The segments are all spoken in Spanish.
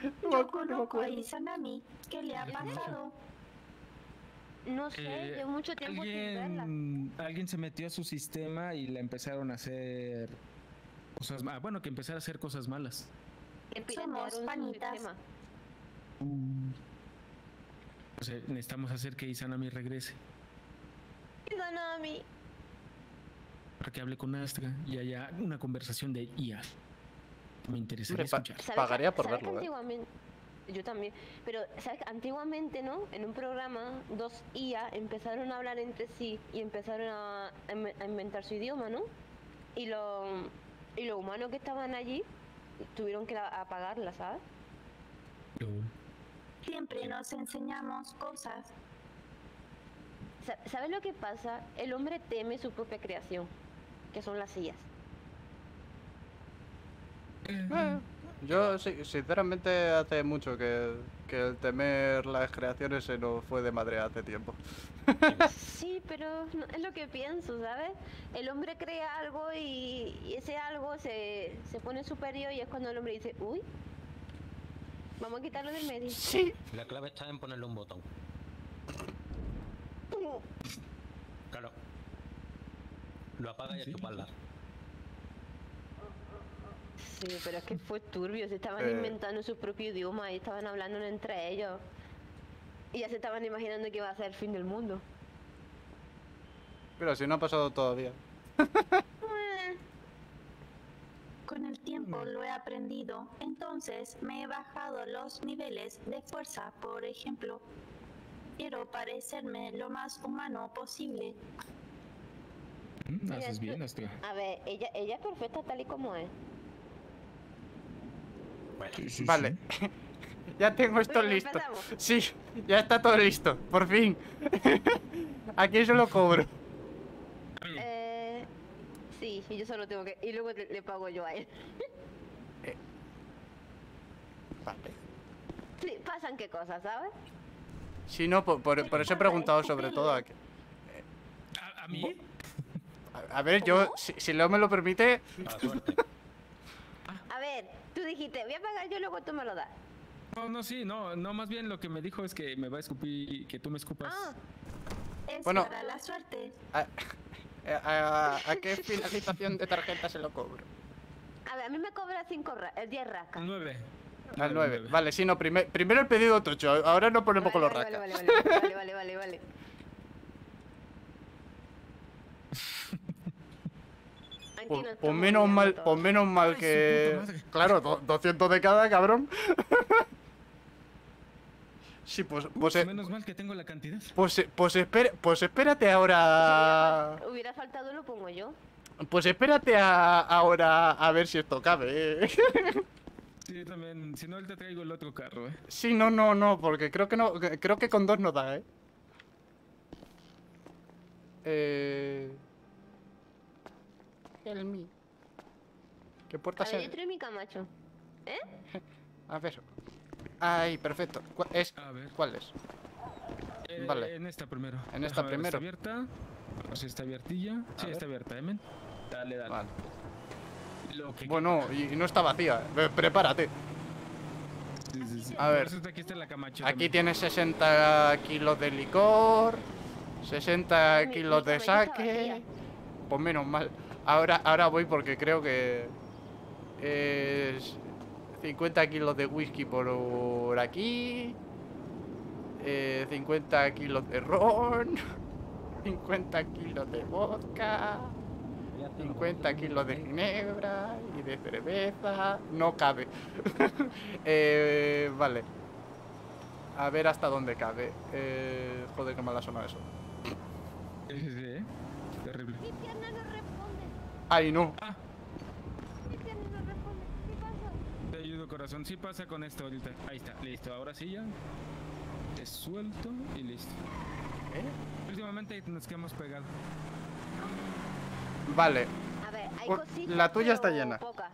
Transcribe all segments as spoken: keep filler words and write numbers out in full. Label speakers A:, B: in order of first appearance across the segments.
A: No me
B: Yo
A: acuerdo, no me
B: conozco a
A: acuerdo.
B: Izanami. ¿Qué le ha pasado?
C: No sé,
D: Eh,
C: llevo mucho tiempo sin verla.
D: alguien, alguien se metió a su sistema y le empezaron a hacer cosas malas. Bueno, que empezara a hacer cosas malas.
C: Que
B: Somos
C: piratearon su
B: panitas.
C: sistema.
D: O sea, necesitamos hacer que Izanami regrese
C: Izanami.
D: para que hable con Astra y haya una conversación de I A. Me interesaría
A: Hombre, pa-
D: escuchar.
C: ¿Sabes
A: Pagaría
C: que-
A: por
C: sabes que
A: verlo, ¿eh?
C: antiguamente, yo también, pero ¿sabes? Antiguamente, ¿no? En un programa, dos I A empezaron a hablar entre sí y empezaron a, a inventar su idioma, ¿no? Y los y los humanos que estaban allí tuvieron que apagarla, ¿sabes?
B: Siempre nos enseñamos cosas.
C: Sa- ¿Sabes lo que pasa? El hombre teme su propia creación, que son las sillas.
A: Eh, Yo, sí, sinceramente, hace mucho que, que el temer las creaciones se nos fue de madre hace tiempo.
C: Sí, pero no- es lo que pienso, ¿sabes? El hombre crea algo y, y ese algo se, se pone superior y es cuando el hombre dice, uy, vamos a quitarlo del medio.
A: Sí.
E: La clave está en ponerle un botón. Claro. Lo apaga y a
D: Sí.
E: chuparla.
C: Sí, pero es que fue turbio, se estaban
A: Eh.
C: inventando su propio idioma y estaban hablando entre ellos. Y ya se estaban imaginando que iba a ser el fin del mundo.
A: Pero si no ha pasado todavía.
B: Con el tiempo lo he aprendido. Entonces me he bajado los niveles de fuerza, por ejemplo. Quiero parecerme lo más humano posible.
D: Mm,
C: Mira,
D: haces
C: tú-
D: bien, Astra.
C: A ver, ella, ella es perfecta tal y como es.
E: Bueno,
D: Sí, sí,
A: Vale.
D: sí.
A: Ya tengo esto
C: Bueno,
A: listo.
C: empezamos.
A: Sí, ya está todo listo. Por fin. ¿A quién se lo cobro?
C: Eh, sí, y yo solo tengo que... Y luego le, le pago yo a él.
A: Vale.
C: Sí, pasan qué cosas, ¿sabes?
A: Si no, por, por- por eso he preguntado sobre todo a que...
D: ¿A, a mí?
A: A, a ver, yo, si, si Leo me lo permite...
E: a la suerte.
C: A ver, tú dijiste, voy a pagar yo, luego tú me lo das.
D: No, no, sí, no, no, más bien lo que me dijo es que me va a escupir, que tú me escupas.
C: Ah,
B: Es
A: Bueno.
B: para la suerte.
A: ¿A, a- a qué finalización de tarjeta se lo cobro?
C: a ver, a mí me cobra cinco ra eh, diez rascas.
D: Al nueve.
A: Al nueve. Vale, sí, no, primer- primero el pedido tocho. Ahora nos ponemos con los
C: vale,
A: rascas.
C: vale, vale, vale, vale, vale, vale. Aquí
A: Pues,
C: no
A: pues
C: estamos
A: menos
C: liando
A: mal,
C: todo.
A: pues menos mal
D: Ay, su
A: que...
D: puta madre.
A: Claro, do- doscientos de cada, cabrón. Sí, pues, pues,
D: Pues
A: eh,
D: menos mal que tengo la cantidad.
A: pues, eh, pues, espera- pues espérate ahora...
C: Si hubiera, fal- hubiera faltado, lo pongo yo.
A: Pues espérate a- ahora a ver si esto cabe, ¿eh?
D: Sí, también. Si no, él te traigo el otro carro, eh.
A: Sí, no, no, no, porque creo que no, que- creo que con dos no da, ¿eh? Eh... El mi. ¿Qué
C: A
A: puerta
C: ver, yo
A: se...?
C: traigo mi camacho. ¿Eh?
A: A ver. Ay, perfecto. ¿Cuál es?
D: A ver.
A: ¿Cuál es?
D: Eh,
A: Vale.
D: En esta primero.
A: En esta
D: Déjame ver,
A: primero.
D: ¿está abierta? O sea, está abiertilla. Sí,
A: ver.
D: está abierta, ¿eh, men? Dale, dale.
A: Vale.
D: Lo que
A: Bueno, y, y no está vacía. eh, Prepárate.
D: Sí, sí, sí.
A: A
D: Por
A: ver.
D: eso está- aquí está la camacha
A: Aquí
D: también.
A: tienes sesenta kilos de licor, sesenta
C: Mi-
A: kilos
C: mi
A: de
C: cabeza
A: saque.
C: vacía.
A: Pues menos mal. Ahora, ahora voy porque creo que es cincuenta kilos de whisky por aquí, eh, cincuenta kilos de ron, cincuenta kilos de vodka, cincuenta kilos de ginebra y de cerveza. No cabe. eh, vale. A ver hasta dónde cabe. Eh, joder, qué mala suena eso.
D: Sí, sí, sí, ¿eh? Terrible.
C: Mi pierna no responde.
A: Ay, no.
D: Ah,
C: Mi pierna no responde. ¿Qué pasa?
D: te ayudo, corazón. Sí pasa con esto ahorita. Ahí está, listo. Ahora sí ya. Te suelto y listo.
A: ¿Eh?
D: Últimamente nos quedamos pegados.
A: Vale.
C: A ver, hay
A: Pues,
C: cositas,
A: la tuya está
C: pero
A: llena.
C: pocas.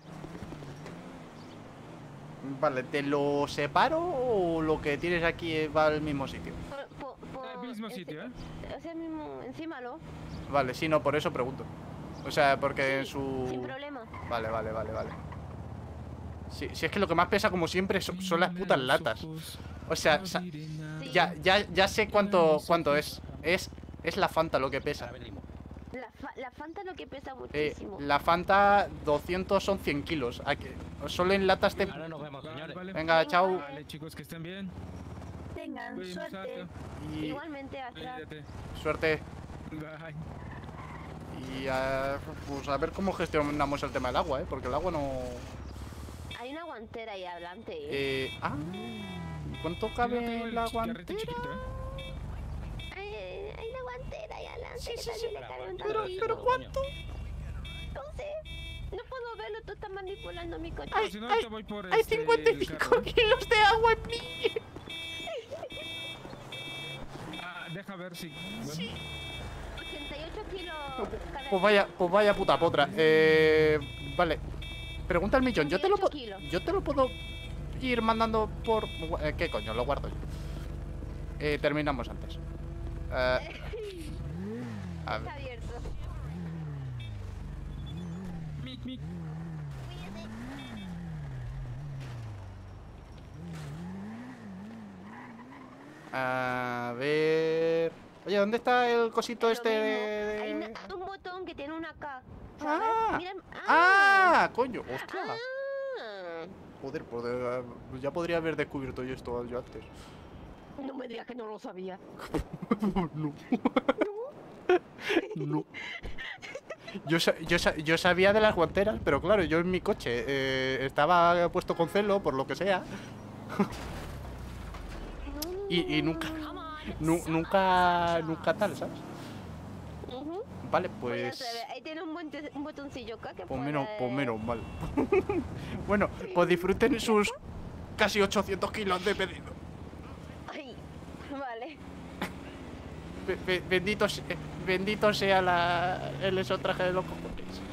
A: Vale, ¿te lo separo o lo que tienes aquí va al mismo sitio?
C: Por- por- por-
D: El mismo
C: enci-
D: sitio, ¿eh?
C: O sea, mismo, encímalo.
A: Vale, sí, no, por eso pregunto. O sea, porque en
C: Sí,
A: su...
C: Sin problema.
A: Vale, vale, vale, vale. Sí, sí, es que lo que más pesa, como siempre, son, son las putas latas. O sea, sa- ya, ya, ya sé cuánto, cuánto es. Es, es la Fanta lo que pesa.
E: Ahora venimos.
C: La, fa la Fanta lo que pesa
A: Eh,
C: muchísimo.
A: la Fanta doscientos son cien kilos. Aquí, solo en latas te...
E: Ahora nos vemos,
D: Vale,
E: señores.
D: vale.
A: Venga, chao.
D: Vale, chicos, que estén bien.
B: Tengan
D: Cuídense,
B: suerte.
D: Sato.
A: Y
C: Igualmente, Astra.
D: Cuídate.
A: suerte.
D: Bye.
A: Y a, pues a ver cómo gestionamos el tema del agua, ¿eh? Porque el agua no...
C: Hay una guantera ahí adelante. ¿eh?
A: Eh, ah, ¿cuánto
D: Yo
A: cabe
D: tengo
A: en
D: el
A: la
D: chicharrete
A: guantera?
D: chiquito, ¿eh?
C: Hay, hay una guantera ahí adelante.
A: Sí,
C: que
A: sí,
C: también
A: sí.
C: le cabe un
A: Pero,
C: tantito.
A: pero ¿cuánto?
C: No sé. No puedo verlo, tú estás manipulando mi coche.
A: Ay,
D: Si no,
A: ay,
D: te voy por
A: Hay
D: este,
A: cincuenta y
D: el
A: cinco
D: carro, ¿eh?
A: kilos de agua en mí.
D: Ah, deja ver si... bueno.
C: ochenta y ocho kilos. cada
A: Pues vaya, pues vaya puta potra. Eh, vale. Pregunta al millón. Yo te lo puedo,
C: kilos.
A: yo te lo puedo ir mandando por. eh, ¿Qué coño? Lo guardo yo. Eh, terminamos antes. Eh, a
C: Está
A: ver.
C: abierto.
D: Mic, mic.
A: A ver. Oye, ¿dónde está el cosito
C: Es lo
A: este
C: mismo.
A: de.?
C: Hay
A: de-
C: una- un botón que tiene una K. ¿Sabes?
A: Ah,
C: Mira,
A: ¡Ah! ¡Coño! ¡Hostia!
C: Ah.
A: Joder, pues, eh, ya podría haber descubierto yo esto yo antes.
C: No me digas que no lo sabía.
A: No. No. Yo, sa- yo, sa- yo sabía de las guanteras, pero claro, yo en mi coche eh, estaba puesto con celo, por lo que sea. Y, y nunca, nu- nunca, nunca tal, ¿sabes?
C: Ujú.
A: Vale,
C: Pues ya
A: pues...
C: se ve, ahí tiene un, monte- un botoncillo acá que
A: Pues
C: puede...
A: menos, pues menos mal. Bueno, pues disfruten sus casi ochocientos kilos de pedido.
C: Ay, vale.
A: Be- be- bendito, se- eh, bendito sea la, el esotraje de los cojones.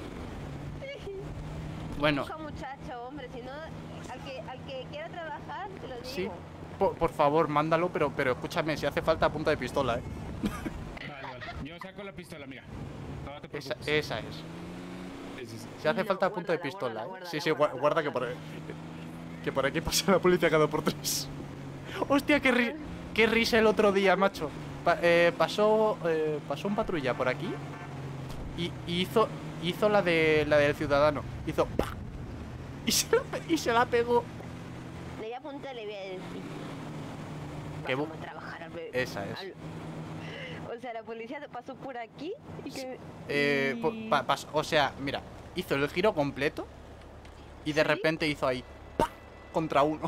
A: Bueno,
C: Busca muchacho, hombre, si no, al que, al que quiera trabajar, te lo digo.
A: sí, por, por favor, mándalo, pero, pero escúchame, si hace falta a punta de pistola, ¿eh?
D: Vale, vale. Yo saco la pistola, mira. No te
A: Esa,
D: preocupes.
A: esa es.
D: Sí, sí, sí.
A: Si hace
C: No,
A: falta a punta de
C: guárdala,
A: pistola, ¿eh?
C: guárdala,
A: Sí, sí,
C: guárdala,
A: gua- guarda que por, que por aquí pasa la policía cada por tres. Hostia, qué, ri- qué risa el otro día, macho. Pa- eh, pasó, eh, pasó un patrulla por aquí y, y hizo, hizo la de la del ciudadano. Hizo ¡pa! Y se la, pe- y se la pegó.
C: Le voy a apuntar y le voy a decir.
A: Que
C: Vamos
A: bu-
C: a trabajar al bebé.
A: Esa es.
C: Al- O sea, la policía pasó por aquí y que...
A: Eh, po-
C: y-
A: pa- pas- o sea, mira, hizo el giro completo y de
C: ¿Sí?
A: repente hizo ahí ¡pa! Contra uno.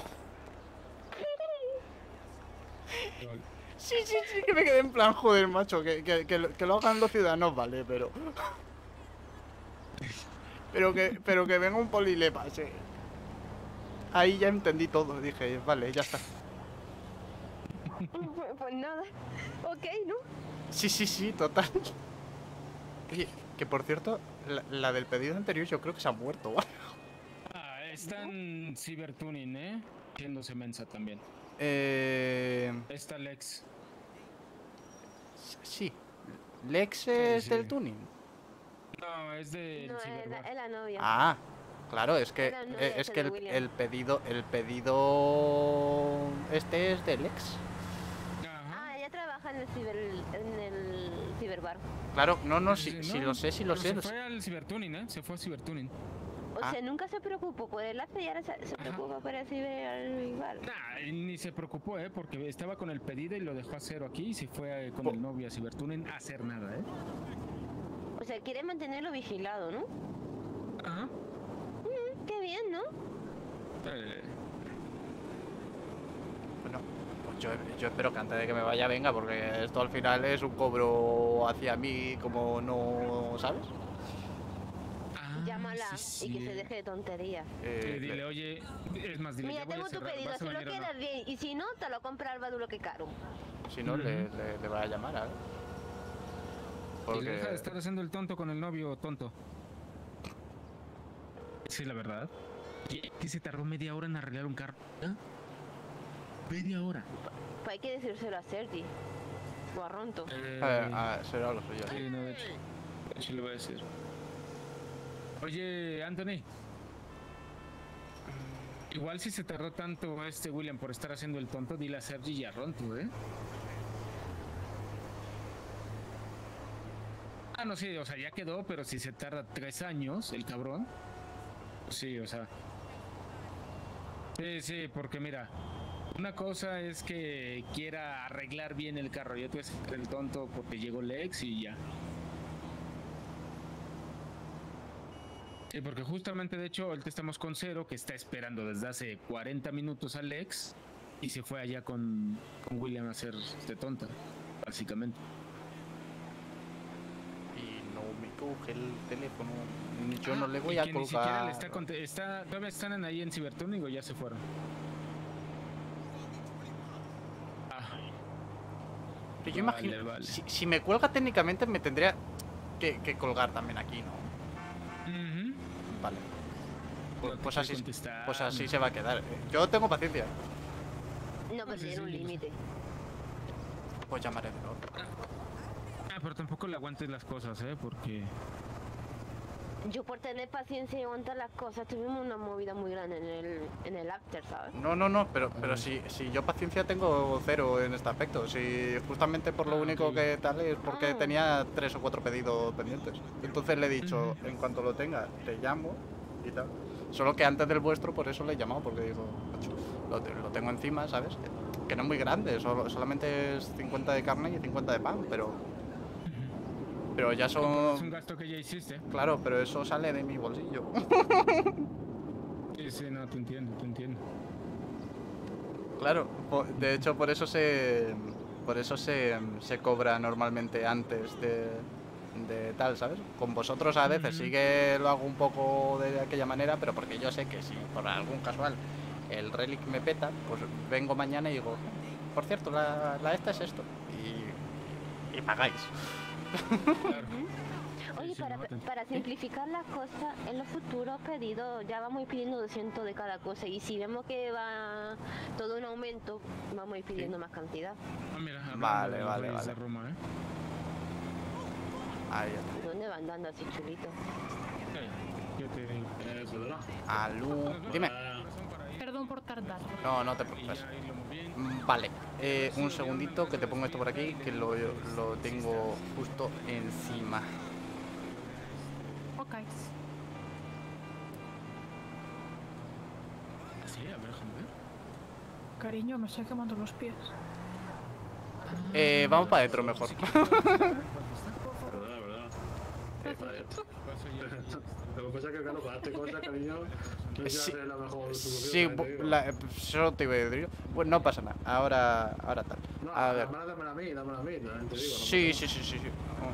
A: Sí, sí, sí, que me quedé en plan, joder, macho, que, que, que, lo, que lo hagan los ciudadanos, vale, pero... Pero que, pero que venga un poli y le pase. Ahí ya entendí todo, dije, vale, ya está.
C: Pues, pues nada. Ok, ¿no?
A: Sí, sí, sí, total. Oye, que por cierto, la, la del pedido anterior yo creo que se ha muerto, ¿vale?
D: Ah, están cibertuning, ¿eh? Haciéndose mensa también.
A: Eh...
D: Está Lex.
A: Sí. ¿Lex es
D: sí.
A: del tuning?
D: No, es de
C: No, es la,
D: Cyberbar.
C: es la novia.
A: Ah, claro, es que
C: Era novia
A: eh, es
C: de
A: que el,
C: William.
A: el pedido el pedido este es del ex.
D: Ajá.
C: Ah, ella trabaja en el ciber, en el ciberbar.
A: Claro, no, no,
D: Sí,
A: si,
D: sí,
A: si
D: no,
A: lo sé, si lo
D: pero
A: sé.
D: Se
A: lo sé.
D: fue al cibertuning, ¿eh? Se fue a cibertuning.
C: O
A: Ah.
C: sea, nunca se preocupó por el arte y ahora se, se
D: Ajá.
C: preocupa por el ciberbar.
D: Nah, y ni se preocupó, ¿eh? Porque estaba con el pedido y lo dejó a cero aquí y se fue eh, con
A: Po-
D: el novio a cibertuning a hacer nada, ¿eh?
C: O sea, quiere mantenerlo vigilado, ¿no?
D: Ajá.
C: Mm, qué bien, ¿no?
D: Eh,
A: Bueno, pues yo, yo espero que antes de que me vaya venga, porque esto al final es un cobro hacia mí como no, ¿sabes?
D: ah,
C: Llámala
D: sí,
C: y que
D: sí,
C: se
D: eh.
C: deje de tonterías.
A: Eh,
D: Eh, dile,
A: le-
D: oye, es más, dile,
C: Mira,
D: ya voy a
C: tengo tu
D: cerrar,
C: pedido,
D: ¿vas a
C: si lo
D: venir o no?
C: quieres bien. Y si no, te lo compra el Badu lo que caro.
A: si no, le,
D: Ujú.
A: le, le voy a llamar, ¿eh?
D: Y le deja de
A: Porque...
D: estar haciendo el tonto con el novio tonto. Sí, la verdad. ¿Qué, qué se tardó media hora en arreglar un carro? ¿Eh? Media hora.
C: Pues hay que decírselo a Sergi. O a Ronto.
D: Eh,
A: Eh, ah, será lo suyo.
D: sí, no, de hecho. De hecho, le voy a decir. Oye, Anthony. Igual si se tardó tanto este William por estar haciendo el tonto, dile a Sergi y a Rontu, ¿eh? Ah, no, sí, o sea, ya quedó, pero si se tarda tres años, el cabrón. Pues sí, o sea. Sí, sí, porque mira, una cosa es que quiera arreglar bien el carro y otra es el tonto porque llegó Lex y ya. Sí, porque justamente, de hecho, ahorita estamos con Cero, que está esperando desde hace cuarenta minutos a Lex y se fue allá con, con William a hacer de tonta, básicamente.
A: Y no me coge el teléfono. Yo
D: Ah,
A: no le voy
D: y
A: a
D: que ni siquiera
A: colgar.
D: le está, conte- está todavía están ahí en Cibertuning o ya se fueron. Ah,
A: Pero yo
D: Vale,
A: imagino,
D: vale.
A: Si, si me cuelga técnicamente me tendría que, que colgar también aquí, ¿no?
D: ujú.
A: Vale. Pues,
D: No te
A: pues
D: quiere
A: así,
D: contestar,
A: pues así
D: no.
A: se va a quedar. Yo tengo paciencia.
C: No, pero
D: sí,
C: tiene un
D: sí,
C: límite.
A: Pues llamaré de nuevo.
D: Ah, pero tampoco le aguantes las cosas, ¿eh? Porque...
C: Yo por tener paciencia y aguantar las cosas tuvimos una movida muy grande en el, en el after, ¿sabes?
A: No, no, no, pero, pero si, si yo paciencia tengo cero en este aspecto. Si justamente por lo
D: Ah,
A: único
D: ok.
A: que tal es porque
C: Ah.
A: tenía tres o cuatro pedidos pendientes. Entonces le he dicho,
D: Ujú.
A: en cuanto lo tenga, te llamo y tal. Solo que antes del vuestro, por eso le he llamado, porque digo, "Macho, lo, te- lo tengo encima, ¿sabes? Que, que no es muy grande, solo, solamente es cincuenta de carne y cincuenta de pan, pero, pero ya
D: Es un
A: son...
D: gasto que ya hiciste.
A: Claro, pero eso sale de mi bolsillo.
D: Sí, sí, no, te entiendo, te entiendo.
A: Claro, po- de hecho por eso se por eso se, se cobra normalmente antes de, de tal, ¿sabes? Con vosotros a veces
D: Ujú.
A: sí que lo hago un poco de aquella manera, pero porque yo sé que si por algún casual el relic me peta, pues vengo mañana y digo, por cierto, la, la esta es esto. Y, y pagáis.
D: Claro.
C: Oye,
D: sí,
C: para,
D: no, te-
C: para simplificar las cosas, en los futuros pedidos ya vamos a ir pidiendo doscientos de cada cosa y si vemos que va todo un aumento, vamos a ir pidiendo más cantidad.
D: Ah, mira, hablando
A: Vale,
D: de los
A: vale,
D: reyes
A: vale.
D: de Roma, ¿eh?
A: Ahí está.
C: ¿Dónde van dando así chulito?
D: Eh, Yo te digo.
F: Eh, perdona.
A: Alú, dime.
F: Ah,
G: Perdón por tardar.
A: No, no te
D: Y
A: preocupes.
D: ya irlo moviendo.
A: Mm, Vale, eh, un segundito que te pongo esto por aquí, que lo, lo tengo justo encima.
G: Ok.
D: Sí, a ver, déjame ver.
G: Cariño, me estoy quemando los pies.
A: Eh, vamos para adentro mejor.
F: perdona, perdona. Eh, para esto.
D: Paso ya.
F: Lo que pasa es que, claro, para darte cosas, cariño, no sé
A: Sí,
F: si es la mejor solución.
A: Sí,
F: ¿sabes? Te
A: bu-
F: digo.
A: la, eso te iba a decir yo. Bueno, no pasa nada, ahora, ahora tal.
F: No,
A: A ver.
F: dámela, dámela a mí, dámela a mí, también te digo. no
A: Sí,
F: pasa
A: sí, sí, sí, sí.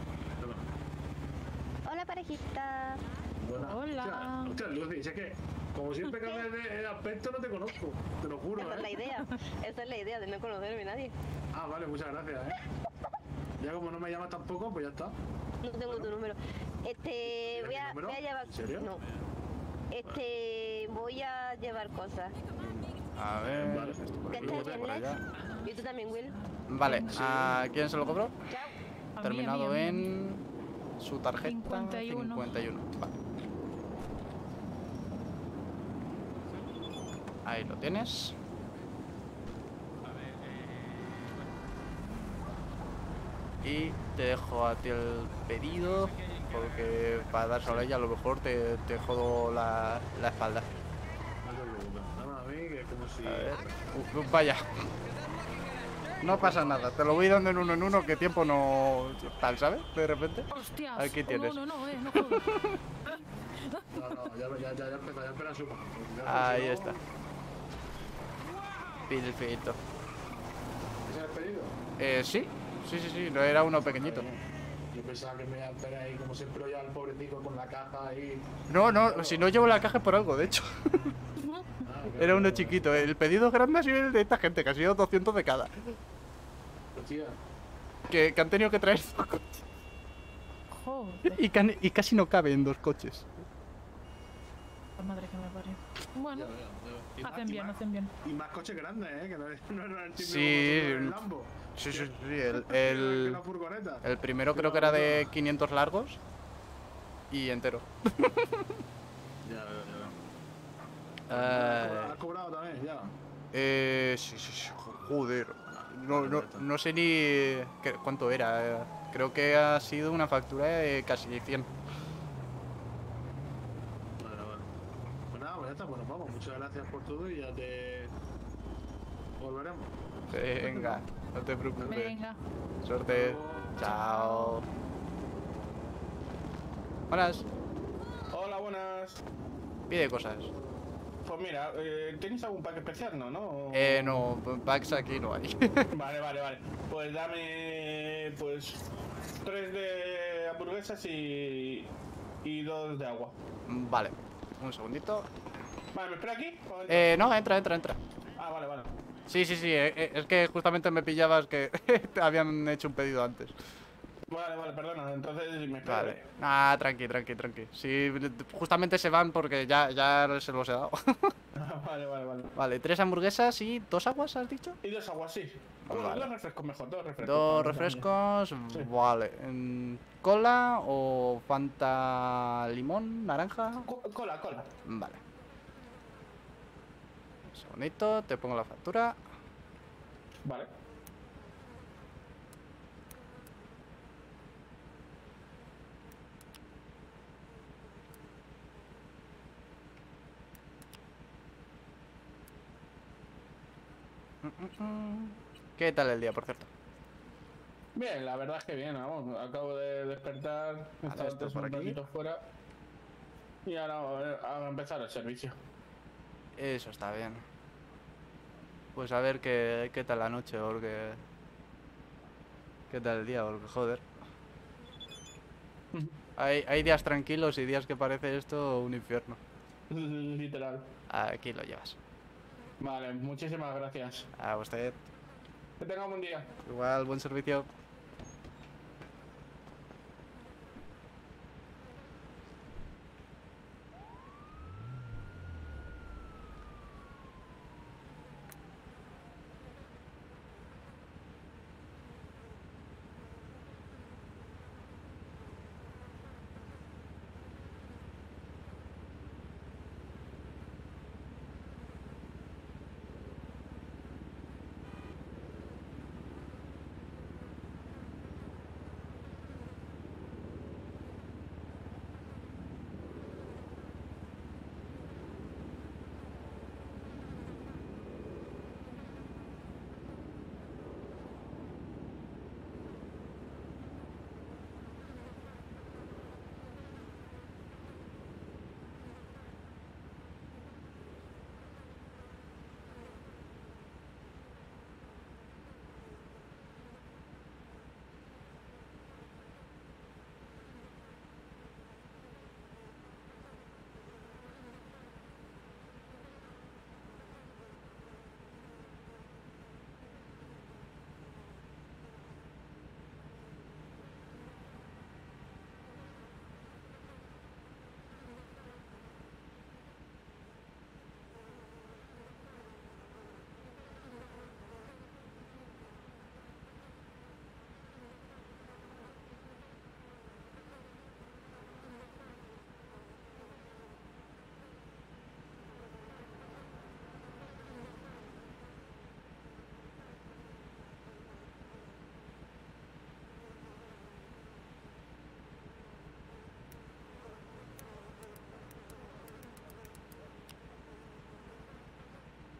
F: nada.
C: Hola parejita.
F: Buena.
G: Hola.
F: Hostia, hostia, Lucy, si es que, como siempre cambias de de aspecto, no te conozco, te lo juro,
C: Esa es la
F: ¿eh?
C: idea. Esa es la idea de no conocerme a nadie.
F: Ah, vale, muchas gracias, ¿eh? Ya como no me llamas tampoco, pues ya está.
C: No tengo tu número. Este,
F: ¿Tienes
C: voy a,
F: mi número?
C: voy a llevar.
F: ¿En serio?
C: No. Este, voy a llevar cosas.
A: A ver,
F: Vale.
A: esto por
C: ¿Qué
A: aquí,
C: estás
A: esto
C: bien,
A: por
C: Lex?
A: allá.
C: Y tú también, Will.
A: Vale, ¿a quién se lo cobro?
C: Chao.
G: A mí,
A: Terminado
G: a mí, a mí.
A: en su tarjeta
G: cincuenta y uno.
A: cincuenta y uno. Vale. Ahí lo tienes. Y te dejo a ti el pedido, porque para dárselo a ella a lo mejor te, te jodo la, la espalda.
F: No te preocupes. Dámela a mí, que es como si...
A: A ver. Uh, uh, vaya. No pasa nada, te lo voy dando en uno en uno, que tiempo no... tal, ¿sabes? De repente.
G: Hostias.
A: Aquí tienes.
G: No, no, no, eh, no jodas.
F: No, no, ya, ya, ya, ya empezó, ya espera su ya
A: Ahí
F: si no-
A: está. Perfecto.
F: ¿Ese es el pedido?
A: Eh, sí, sí, sí, sí, no era uno pequeñito.
F: Yo pensaba que me iba a esperar ahí, como siempre, ya el pobretico con la caja ahí.
A: No, no, si no llevo la caja es por algo, de hecho.
F: Ah,
A: Era
F: claro,
A: uno
F: claro.
A: chiquito. El pedido grande ha sido el de esta gente, que ha sido doscientos de cada.
F: Hostia,
A: Que, que han tenido que traer dos coches.
G: Joder.
A: Y, can- y casi no cabe en dos coches.
G: La madre que me parió. Bueno, hacen bien, hacen bien.
F: y más coches grandes, ¿eh? Que no es, no es el típico
A: Sí,
F: motor del Lambo.
A: Sí, sí, sí. El,
F: Que
A: el,
F: una furgoneta.
A: el primero creo que era de quinientos largos y entero.
F: Ya, ya,
A: Eh,
F: ¿Has cobrado también? Ya.
A: eh, sí, sí, sí, joder. No, no, no sé ni qué- cuánto era. eh. Creo que ha sido una factura de casi cien.
F: Vale, vale. Pues nada, pues ya está, pues nos vamos. Muchas gracias por todo y ya te volveremos.
A: Venga, no te preocupes.
G: Venga.
A: Suerte.
F: Hasta luego.
A: Chao. Buenas.
H: Hola, buenas.
A: Pide cosas.
H: Pues mira, eh, ¿tenéis algún pack especial? No, ¿no?
A: Eh, no, packs aquí no hay.
H: Vale, vale, vale. Pues dame, pues, tres de hamburguesas y, y dos de agua.
A: Vale, un segundito.
H: Vale, ¿me espera aquí? ¿O entro?
A: Eh, no, entra, entra, entra.
H: Ah, vale, vale.
A: Sí, sí, sí, eh, eh, es que justamente me pillabas que te habían hecho un pedido antes.
H: Vale, vale, perdona. Entonces me espero.
A: Vale. Ah, tranqui, tranqui, tranqui. Sí, justamente se van porque ya, ya se los he dado.
H: Vale, vale, vale.
A: Vale, tres hamburguesas y dos aguas, ¿has dicho?
H: Y dos aguas, sí. Bueno,
A: Vale.
H: dos refrescos mejor, dos refrescos.
A: Dos
H: Vale,
A: refrescos,
H: Sí.
A: vale. Mm, ¿Cola o Fanta limón, naranja?
H: Co- Cola, cola.
A: Vale. Un segundito, te pongo la factura.
H: Vale.
A: Mm, mm, mm. ¿Qué tal el día, por cierto?
H: Bien, la verdad es que bien, vamos. Acabo de despertar, he estado
A: esto
H: antes
A: por
H: un
A: aquí.
H: ratito fuera. Y ahora a, a empezar el servicio.
A: Eso está bien. Pues a ver qué, qué tal la noche, porque... ¿Qué tal el día? Porque joder. Hay, hay días tranquilos y días que parece esto un infierno.
H: Literal.
A: Aquí lo llevas.
H: Vale, muchísimas gracias.
A: A usted.
H: Que tenga un buen día.
A: Igual, buen servicio.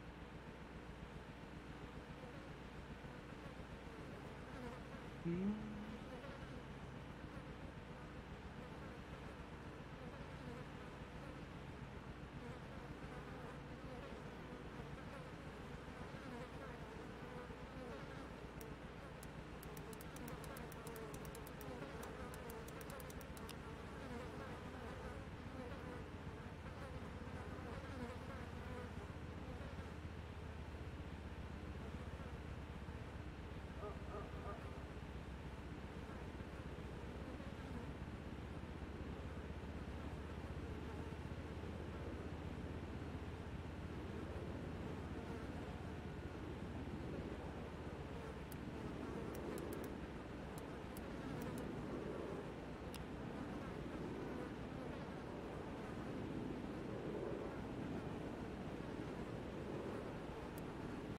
A: Mm.